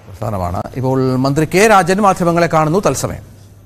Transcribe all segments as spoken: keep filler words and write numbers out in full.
പ്രധാനമാണ്. ഇപ്പോൾ മന്ത്രി കെ രാജൻ മാധ്യമങ്ങളെ കാണുന്നു തത്സമയം.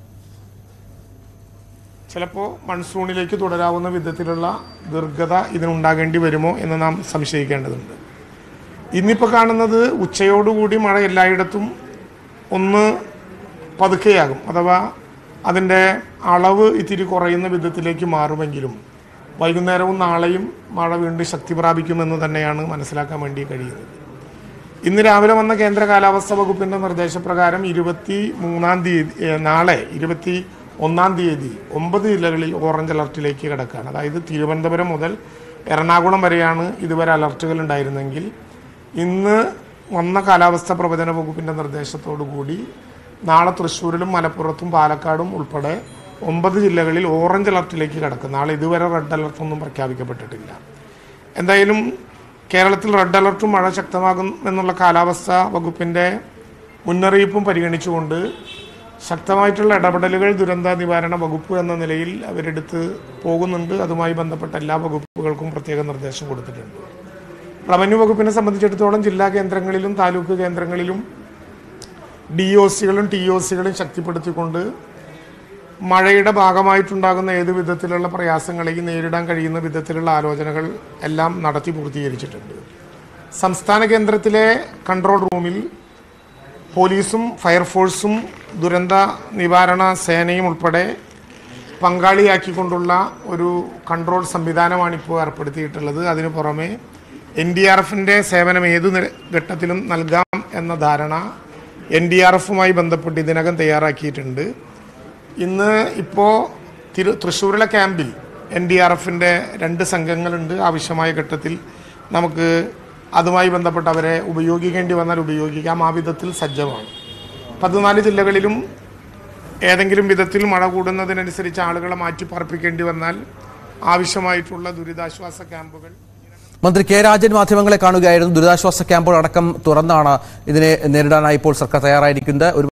ചിലപ്പോൾ മൺസൂണിലേക്ക് തുടരാവുന്ന വിധത്തിലുള്ള ദീർഘത ഇതിനുണ്ടാകേണ്ടി വരുമോ എന്ന് നാം സംശയിക്കേണ്ടതുണ്ട്. ഇന്നിപ്പോൾ കാണുന്നത് ഉച്ചയോടുകൂടി മഴ എല്ലായിടത്തും ഒന്ന് പതുക്കെയാകും, അഥവാ അതിൻ്റെ അളവ് ഇത്തിരി കുറയുന്ന വിധത്തിലേക്ക് മാറുമെങ്കിലും വൈകുന്നേരവും നാളെയും മഴ വീണ്ടും ശക്തി പ്രാപിക്കുമെന്ന് തന്നെയാണ് മനസ്സിലാക്കാൻ വേണ്ടി കഴിയുന്നത്. ഇന്ന് രാവിലെ വന്ന കേന്ദ്ര കാലാവസ്ഥാ വകുപ്പിൻ്റെ നിർദ്ദേശപ്രകാരം ഇരുപത്തി മൂന്നാം തീയതി നാളെ ഇരുപത്തി ഒന്നാം തീയതി ഒമ്പത് ജില്ലകളിൽ ഓറഞ്ച് അലർട്ടിലേക്ക് കിടക്കുകയാണ്. അതായത് തിരുവനന്തപുരം മുതൽ എറണാകുളം വരെയാണ് ഇതുവരെ അലർട്ടുകൾ ഉണ്ടായിരുന്നെങ്കിൽ ഇന്ന് വന്ന കാലാവസ്ഥാ പ്രവചന വകുപ്പിൻ്റെ നിർദ്ദേശത്തോടു കൂടി നാളെ തൃശ്ശൂരിലും മലപ്പുറത്തും പാലക്കാടും ഉൾപ്പെടെ ഒമ്പത് ജില്ലകളിൽ ഓറഞ്ച് അലർട്ടിലേക്ക് കിടക്കും. നാളെ ഇതുവരെ റെഡ് അലർട്ടൊന്നും പ്രഖ്യാപിക്കപ്പെട്ടിട്ടില്ല. എന്തായാലും കേരളത്തിൽ റെഡ് അലർട്ടും മഴ ശക്തമാകും എന്നുള്ള കാലാവസ്ഥാ വകുപ്പിൻ്റെ മുന്നറിയിപ്പും പരിഗണിച്ചുകൊണ്ട് ശക്തമായിട്ടുള്ള ഇടപെടലുകൾ ദുരന്ത നിവാരണ വകുപ്പ് എന്ന നിലയിൽ അവരെടുത്ത് പോകുന്നുണ്ട്. അതുമായി ബന്ധപ്പെട്ട എല്ലാ വകുപ്പുകൾക്കും പ്രത്യേക നിർദ്ദേശം കൊടുത്തിട്ടുണ്ട്. റവന്യൂ വകുപ്പിനെ സംബന്ധിച്ചിടത്തോളം ജില്ലാ കേന്ദ്രങ്ങളിലും താലൂക്ക് കേന്ദ്രങ്ങളിലും ഡി ഒ സികളും ടി ഒ സികളും ശക്തിപ്പെടുത്തിക്കൊണ്ട് മഴയുടെ ഭാഗമായിട്ടുണ്ടാകുന്ന ഏത് വിധത്തിലുള്ള പ്രയാസങ്ങളെയും നേരിടാൻ കഴിയുന്ന വിധത്തിലുള്ള ആലോചനകൾ എല്ലാം നടത്തി പൂർത്തീകരിച്ചിട്ടുണ്ട്. സംസ്ഥാന കേന്ദ്രത്തിലെ കൺട്രോൾ റൂമിൽ പോലീസും ഫയർഫോഴ്സും ദുരന്ത നിവാരണ സേനയും ഉൾപ്പെടെ പങ്കാളിയാക്കിക്കൊണ്ടുള്ള ഒരു കൺട്രോൾ സംവിധാനമാണിപ്പോൾ ഏർപ്പെടുത്തിയിട്ടുള്ളത്. അതിനു പുറമെ എൻ ഡി ആർ എഫിൻ്റെ സേവനം ഏതു ഘട്ടത്തിലും നൽകാം എന്ന ധാരണ എൻ ഡി ആർ എഫുമായി ബന്ധപ്പെട്ട് ഇതിനകം തയ്യാറാക്കിയിട്ടുണ്ട്. ഇന്ന് ഇപ്പോൾ തിരു തൃശ്ശൂരിലെ ക്യാമ്പിൽ എൻ ഡി ആർ എഫിൻ്റെ രണ്ട് സംഘങ്ങളുണ്ട്. ആവശ്യമായ ഘട്ടത്തിൽ നമുക്ക് അതുമായി ബന്ധപ്പെട്ട് അവരെ ഉപയോഗിക്കേണ്ടി വന്നാൽ ഉപയോഗിക്കാം. ആ വിധത്തിൽ സജ്ജമാണ്. പതിനാല് ജില്ലകളിലും ഏതെങ്കിലും വിധത്തിൽ മഴ കൂടുന്നതിനനുസരിച്ച് ആളുകളെ മാറ്റിപ്പാർപ്പിക്കേണ്ടി വന്നാൽ ആവശ്യമായിട്ടുള്ള ദുരിതാശ്വാസ ക്യാമ്പുകൾ. മന്ത്രി കെ രാജൻ മാധ്യമങ്ങളെ കാണുകയായിരുന്നു. ദുരിതാശ്വാസ ക്യാമ്പുകൾ അടക്കം തുറന്നാണ് ഇതിനെ നേരിടാനായി ഇപ്പോൾ സർക്കാർ തയ്യാറായിരിക്കുന്നത്.